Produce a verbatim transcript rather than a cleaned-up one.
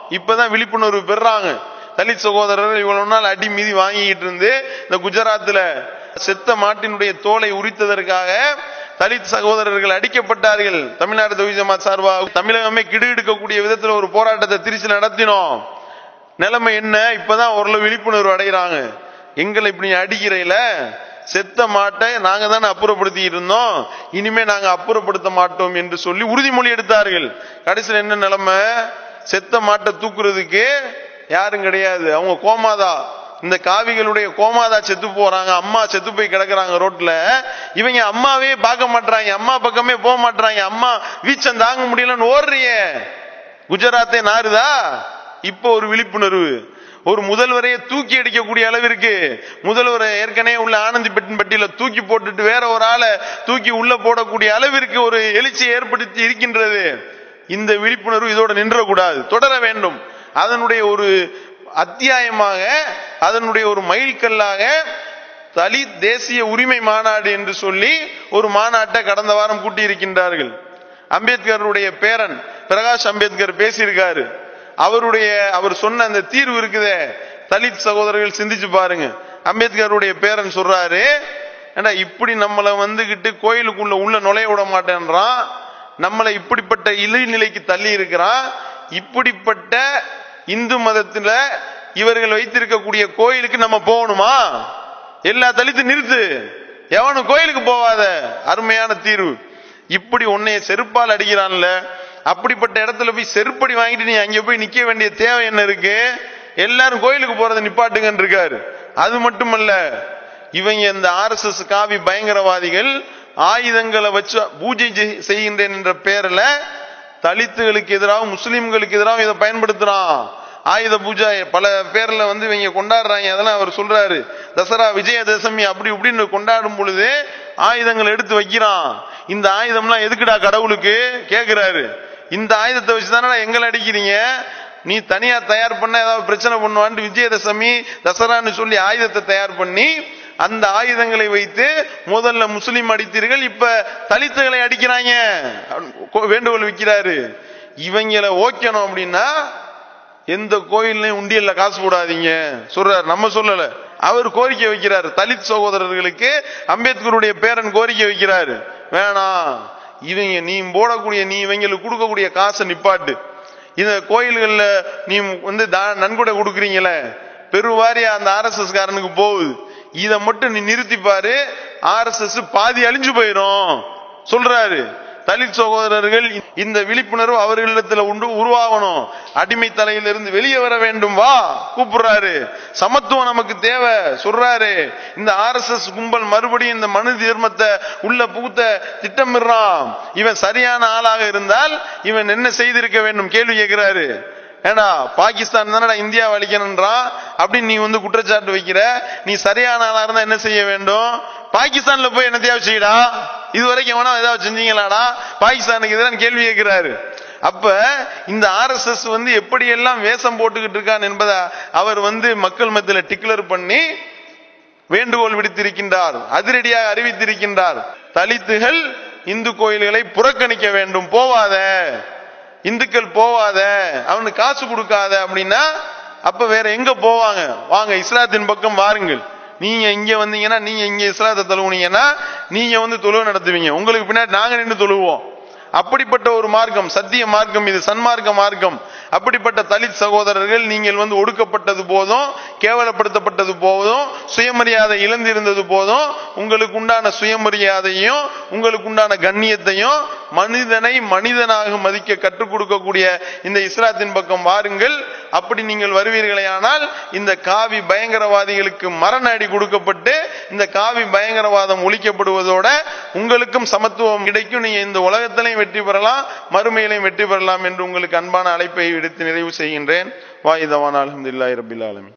இப்பதான் விழிப்புணர்வு பெறாங்க. தலித் சகோதரர்கள் இவ்வளவு நாள் அடி மீதி வாங்கிட்டு இருந்து இந்த குஜராத்ல செத்த மாட்டினுடைய தோலை உரித்ததற்காக தலித் சகோதரர்கள் அடிக்கப்பட்டார்கள். தமிழ்நாடு தௌஹீத் ஜமாத் சார்பாக தமிழகமே கிடுகிடுக்கக்கூடிய விதத்தில் ஒரு போராட்டத்தை திருச்சி நடத்தினோம். நிலைமை என்ன? இப்பதான் ஓரளவு விழிப்புணர்வு அடைகிறாங்க. எங்களை இப்படி அடிக்கிறையில செத்த மாட்டை நாங்க தானே அப்புறப்படுத்தி இருந்தோம், இனிமே நாங்க அப்புறப்படுத்த மாட்டோம் என்று சொல்லி உறுதிமொழி எடுத்தார்கள். கடைசியில் என்ன நிலைமை? செத்த மாட்டை தூக்குறதுக்கு யாரும் கிடையாது, அவங்க கோமாதா, இந்த காவிகளுடைய கோமாதா செத்து போறாங்க, அம்மா செத்து போய் கிடக்குறாங்க ரோட்ல. இவங்க அம்மாவே பார்க்க மாட்டாங்க, அம்மா பக்கமே போக மாட்டாங்க, அம்மா வீச்சம் தாங்க முடியலன்னு ஓடுறிய. குஜராத்தே நாறுதா? இப்போ ஒரு விழிப்புணர்வு, ஒரு முதல்வரையே தூக்கி அடிக்கக்கூடிய அளவிற்கு, முதல்வரை ஏற்கனவே உள்ள ஆனந்தி பெட்டின் பட்டியல தூக்கி போட்டுட்டு வேற ஒரு ஆளை தூக்கி உள்ள போடக்கூடிய அளவிற்கு ஒரு எழுச்சியை ஏற்படுத்தி இருக்கின்றது. இந்த விழிப்புணர்வு இதோட நின்றக்கூடாது, தொடர வேண்டும். அதனுடைய ஒரு அத்தியாயமாக, அதனுடைய ஒரு மைல்கல்லாக தலித் தேசிய உரிமை மாநாடு என்று சொல்லி ஒரு மாநாட்டை கடந்த வாரம் கூட்டி இருக்கின்றார்கள். அம்பேத்கருடைய பேரன் பிரகாஷ் அம்பேத்கர் பேசியிருக்காரு. அவருடைய அவர் சொன்ன அந்த தீர்வு இருக்குதே, தலித் சகோதரர்கள் சிந்திச்சு பாருங்க. அம்பேத்கருடைய பேரன் சொல்றாரு, ஏன்னா இப்படி நம்மளை வந்துகிட்டு கோயிலுக்குள்ள உள்ள நுழைய விட மாட்டேன்றான், நம்மளை இப்படிப்பட்ட இழிநிலைக்கு தள்ளி இருக்கிறான், இப்படிப்பட்ட இந்து மதத்துல இவர்கள் வைத்திருக்கக்கூடிய கோயிலுக்கு நம்ம போகணுமா? எல்லா தலித்து நிறுத்து, எவனும் கோயிலுக்கு போவாத. அருமையான தீர்வு. இப்படி உன்னைய செருப்பால் அடிக்கிறான்ல, அப்படிப்பட்ட இடத்துல போய் செருப்படி வாங்கிட்டு நீ அங்க போய் நிக்க வேண்டிய தேவை என்ன இருக்கு? எல்லாரும் கோயிலுக்கு போறதை நிப்பாட்டுங்கன்னு இருக்காரு. அது மட்டுமல்ல, இவங்க இந்த ஆர் எஸ் எஸ் காவி பயங்கரவாதிகள் ஆயுதங்களை வச்சு பூஜை செய்கின்றேன் என்ற பேர்ல தலித்துகளுக்கு எதிராக, முஸ்லிம்களுக்கு எதிராக இதை பயன்படுத்துறான். ஆயுத பூஜை பல பேர்ல வந்து இவங்க கொண்டாடுறாங்க. அதெல்லாம் அவர் சொல்றாரு, தசரா விஜயதசமி அப்படி இப்படின்னு கொண்டாடும் பொழுது ஆயுதங்கள் எடுத்து வைக்கிறான். இந்த ஆயுதம்லாம் எதுக்குடா கடவுளுக்கு கேட்கிறாரு. இந்த ஆயுதத்தை வச்சுதானடா எங்களை அடிக்கிறீங்க, நீ தனியா தயார் பண்ண ஏதாவது பிரச்சனை பண்ணுவான்னு விஜயதசமி தசரான்னு சொல்லி ஆயுதத்தை தயார் பண்ணி அந்த ஆயுதங்களை வைத்து முதல்ல முஸ்லிம் அடித்தீர்கள், இப்ப தலித்துகளை அடிக்கிறாங்க வேண்டுகோள் வைக்கிறாரு. இவங்களை ஓக்கணும் அப்படின்னா எந்த கோயிலையும் உண்டியல்ல காசு போடாதீங்க சொல்றாரு, நம்ம சொல்லல. அவர் கோரிக்கை வைக்கிறார், தலித் சகோதரர்களுக்கு அம்பேத்கருடைய பேரன் கோரிக்கை வைக்கிறாரு, வேணாம் இவங்க நீ போடக்கூடிய நீ இவங்களுக்கு கொடுக்கக்கூடிய காசை நிப்பாட்டு. இந்த கோயில்கள்ல நீ வந்து நன்கொடை கொடுக்குறீங்களே பெருவாரியா அந்த ஆர் எஸ் எஸ் காரனுக்கு போகுது, இதை மட்டும் நீ நிறுத்திப்பாரு, ஆர் எஸ் எஸ் பாதி அழிஞ்சு போயிரும் சொல்றாரு. தலித் சகோதரர்கள் இந்த விழிப்புணர்வு அவர்களிடத்துல உண்டு உருவாகணும். அடிமை தலையிலிருந்து வெளியே வர வேண்டும், வா கூப்பிடுறாரு. சமத்துவம் நமக்கு தேவை சொல்றாரு. இந்த ஆர் எஸ் எஸ் கும்பல் மறுபடியும் இந்த மனு தீர்மத்தை உள்ள புகுத்த திட்டமிடுறான். இவன் சரியான ஆளாக இருந்தால் இவன் என்ன செய்திருக்க வேண்டும் கேள்வி கேட்கிறாரு. ஏன்னா பாகிஸ்தான் தானடா இந்தியா அழிக்கணும்ன்றான் அப்படின்னு நீ வந்து குற்றச்சாட்டு வைக்கிற, நீ சரியான ஆளா இருந்தா என்ன செய்ய வேண்டும்? பாகிஸ்தான்ல போய் என்ன தேவை செய்யடா, இதுவரைக்கும் எவனா ஏதாவது செஞ்சீங்களாடா பாகிஸ்தானுக்கு எதிரான கேள்வி கேட்கிறாரு. அப்ப இந்த ஆர் எஸ் எஸ் வந்து எப்படி எல்லாம் வேஷம் போட்டுக்கிட்டு இருக்கான் என்பதை அவர் வந்து மக்கள் மத்தியில டிக்ளர் பண்ணி வேண்டுகோள் விடுத்திருக்கின்றார், அதிரடியாக அறிவித்திருக்கின்றார். தலித்துகள் இந்து கோயில்களை புறக்கணிக்க வேண்டும், போவாத இந்துக்கள் போவாத, அவனுக்கு காசு கொடுக்காத அப்படின்னா அப்ப வேற எங்க போவாங்க? வாங்க இஸ்லாத்தின் பக்கம் வாருங்கள். நீங்க இங்க வந்தீங்கன்னா, நீங்க இங்க இஸ்லாத்தை தொழுவுனீங்கன்னா நீங்க வந்து தொழுவு நடத்துவீங்க, உங்களுக்கு பின்னாடி நாங்க நின்று தொழுவோம். அப்படிப்பட்ட ஒரு மார்க்கம், சத்திய மார்க்கம், இது சன்மார்க்க மார்க்கம். அப்படிப்பட்ட தலித் சகோதரர்கள் நீங்கள் வந்து ஒடுக்கப்பட்டது போதும், கேவலப்படுத்தப்பட்டது போதும், சுயமரியாதை இழந்திருந்தது போதும், உங்களுக்கு உண்டான சுயமரியாதையும் உங்களுக்கு உண்டான கண்ணியத்தையும் மனிதனை மனிதனாக மதிக்க கற்றுக் கொடுக்கக்கூடிய இந்த இஸ்லாத்தின் பக்கம் வாருங்கள். அப்படி நீங்கள் வருவீர்களே ஆனால் இந்த காவி பயங்கரவாதிகளுக்கு மரண அடி கொடுக்கப்பட்டு இந்த காவி பயங்கரவாதம் ஒழிக்கப்படுவதோட உங்களுக்கும் சமத்துவம் கிடைக்கும், நீங்க இந்த உலகத்திலையும் வெற்றி பெறலாம், மறுமையிலையும் வெற்றி பெறலாம் என்று உங்களுக்கு அன்பான அழைப்பை விடுத்து நிறைவு செய்கின்றேன். வாயிதவான் அல்ஹம்துலில்லாஹி ரப்பில் ஆலமீன்.